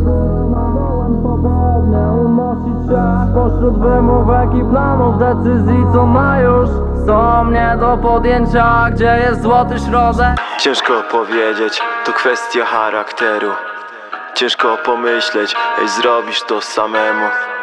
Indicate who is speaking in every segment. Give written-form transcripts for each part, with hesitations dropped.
Speaker 1: Unosić się pośród wymówek i planów, decyzji, co ma już są nie do podjęcia. Gdzie jest złoty środek?
Speaker 2: Ciężko powiedzieć, to kwestia charakteru. Ciężko pomyśleć, ej, zrobisz to samemu.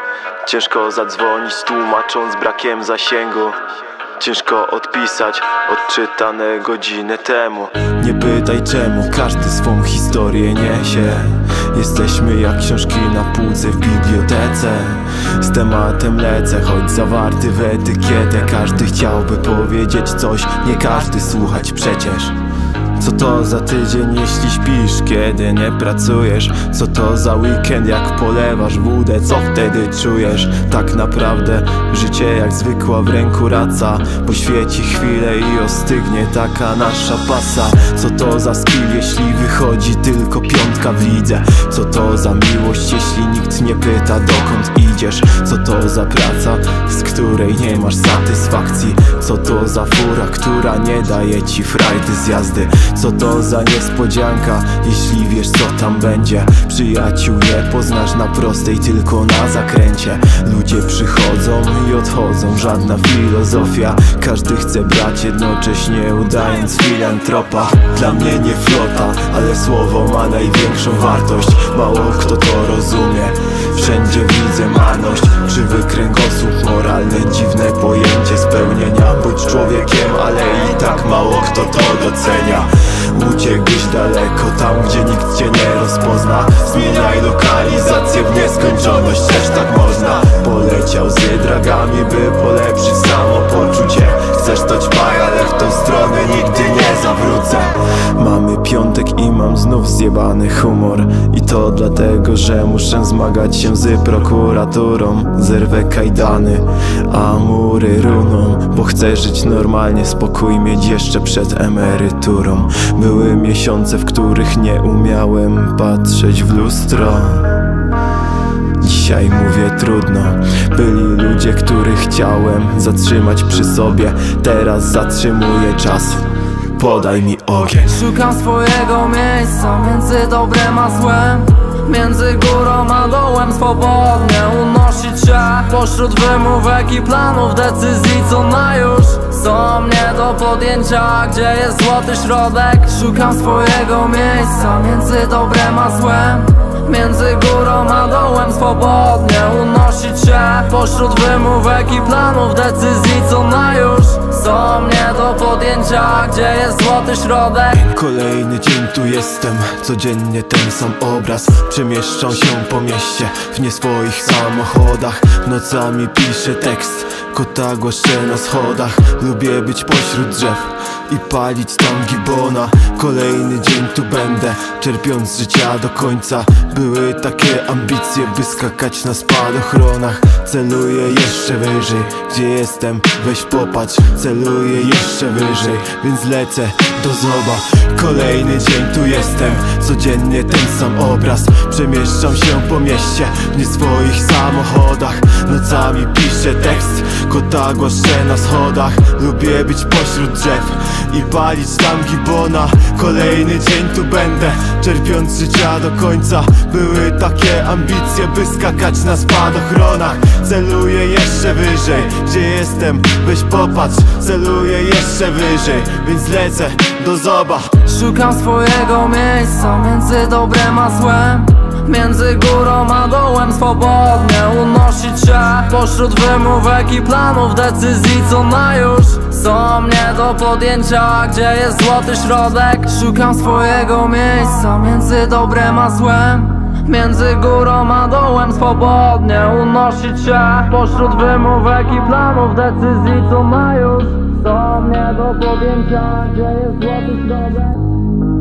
Speaker 2: Ciężko zadzwonić tłumacząc brakiem zasięgu. Ciężko odpisać odczytane godzinę temu. Nie pytaj czemu, każdy swą historię niesie. Jesteśmy jak książki na półce w bibliotece. Z tematem lecę, choć zawarty w etykietę. Każdy chciałby powiedzieć coś, nie każdy słuchać przecież. Co to za tydzień, jeśli śpisz, kiedy nie pracujesz? Co to za weekend, jak polewasz wódę? Co wtedy czujesz? Tak naprawdę życie jak zwykła w ręku raca. Poświeci chwilę i ostygnie taka nasza pasa. Co to za skill, jeśli wychodzi tylko piątka w lidze? Co to za miłość, jeśli nikt nie pyta dokąd idziesz? Co to za praca, z której nie masz satysfakcji? Co to za fura, która nie daje ci frajdy z jazdy? Co to za niespodzianka, jeśli wiesz co tam będzie? Przyjaciół nie poznasz na prostej, tylko na zakręcie. Ludzie przychodzą i odchodzą, żadna filozofia. Każdy chce brać, jednocześnie udając filantropa. Dla mnie nie flota, ale słowo ma największą wartość. Mało kto to rozumie, wszędzie widzę marność. Krzywy kręgosłup moralny, dziwne pojęcie spełnienia. Bądź człowiekiem, ale i tak mało kto to docenia. Uciekłbyś daleko, tam gdzie nikt cię nie rozpozna. Zmieniaj lokalizację w nieskończoność, też tak można. Poleciał z dragami, by polepszyć samopoczucie. Chcesz to ćpaj, ale w tą stronę nigdy nie zawrócę. Mamy piątek i mam znów zjebany humor. I to dlatego, że muszę zmagać się z prokuraturą. Zerwę kajdany, a mury runą. Bo chcę żyć normalnie, spokój mieć jeszcze przed emeryturą. Były miesiące, w których nie umiałem patrzeć w lustro. Dzisiaj mówię trudno. Byli ludzie, których chciałem zatrzymać przy sobie. Teraz zatrzymuję czas, podaj mi ogień.
Speaker 1: Szukam swojego miejsca między dobrem a złem. Między górą a dołem swobodnie unosić się pośród wymówek i planów, decyzji, co na już są nie do podjęcia. Gdzie jest złoty środek? Szukam swojego miejsca między dobrem a złem. Między górą a dołem swobodnie unosić się pośród wymówek i planów, decyzji, co na już są nie do podjęcia. Gdzie jest złoty środek?
Speaker 2: Kolejny dzień tu jestem, codziennie ten sam obraz. Przemieszczam się po mieście w nie swoich samochodach. Nocami piszę tekst, kota głaszczę na schodach. Lubię być pośród drzew i palić tam gibona. Kolejny dzień tu będę, czerpiąc z życia do końca. Były takie ambicje, by skakać na spadochronach. Celuję jeszcze wyżej, gdzie jestem? Weź popatrz. Celuję jeszcze wyżej, więc lecę do zoba. Kolejny dzień tu jestem, codziennie ten sam obraz. Przemieszczam się po mieście w nie swoich samochodach. Nocami piszę tekst, kota głaszczę na schodach. Lubię być pośród drzew i palić tam gibona. Kolejny dzień tu będę, czerpiąc z życia do końca. Były takie ambicje, by skakać na spadochronach. Celuję jeszcze wyżej, gdzie jestem? Weź popatrz. Celuję jeszcze wyżej, więc lecę do zoba.
Speaker 1: Szukam swojego miejsca między dobrem a złem. Między górą a dołem swobodnie unosić się pośród wymówek i planów, decyzji, co na już są nie do podjęcia. Gdzie jest złoty środek? Szukam swojego miejsca między dobrem a złem. Między górą a dołem swobodnie unosić się pośród wymówek i planów, decyzji, co na już są nie do podjęcia. Gdzie jest złoty środek?